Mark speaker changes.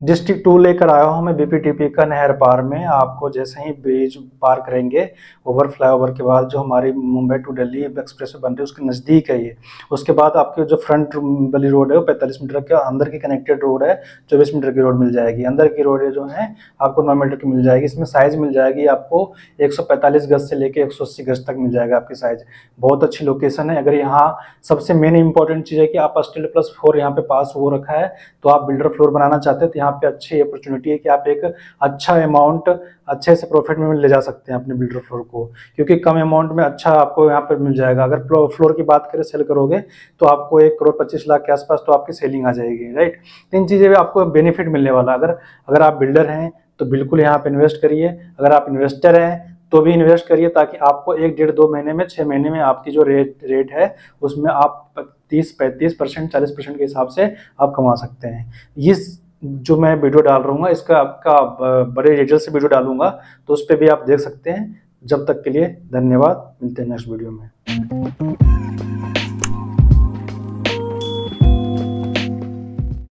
Speaker 1: District 2 लेकर आया हूँ मैं बीपीटीपी का नहर पार में। आपको जैसे ही ब्रिज पार करेंगे ओवर फ्लाईओवर के बाद जो हमारी मुंबई टू दिल्ली एक्सप्रेस बन रही है उसके नज़दीक है ये। उसके बाद आपके जो फ्रंट वाली रोड है वो 45 मीटर के अंदर की कनेक्टेड रोड है, 24 मीटर की रोड मिल जाएगी। अंदर की रोड जो है आपको 9 मीटर की मिल जाएगी। इसमें साइज़ मिल जाएगी आपको 145 गज से लेकर 180 गज तक मिल जाएगा आपकी साइज़। बहुत अच्छी लोकेशन है। अगर यहाँ सबसे मेन इंपॉर्टेंट चीज़ है कि आप स्टील+4 यहाँ पे पास हो रखा है, तो आप बिल्डर फ्लोर बनाना चाहते हैं तो यहाँ पे अच्छी अपॉर्चुनिटी है कि आप एक अच्छा अमाउंट अच्छे से प्रॉफिट में ले जा सकते हैं अपने बिल्डर फ्लोर को, क्योंकि कम अमाउंट में अच्छा आपको यहाँ पर मिल जाएगा। अगर फ्लोर की बात करें सेल करोगे तो आपको 1,25,00,000 के आसपास तो आपकी सेलिंग आ जाएगी, राइट। तीन चीज़ें आपको बेनिफिट मिलने वाला। अगर आप बिल्डर हैं तो बिल्कुल यहाँ पे इन्वेस्ट करिए। अगर आप इन्वेस्टर हैं तो भी इन्वेस्ट करिए, ताकि आपको 1, 1.5, 2 महीने में 6 महीने में आपकी जो रेट है उसमें आप 30-35%, 40% के हिसाब से आप कमा सकते हैं। ये जो मैं वीडियो डाल रहा हूँ इसका आपका बड़े डिटेल से वीडियो डालूंगा, तो उस पर भी आप देख सकते हैं। जब तक के लिए धन्यवाद, मिलते हैं नेक्स्ट वीडियो में।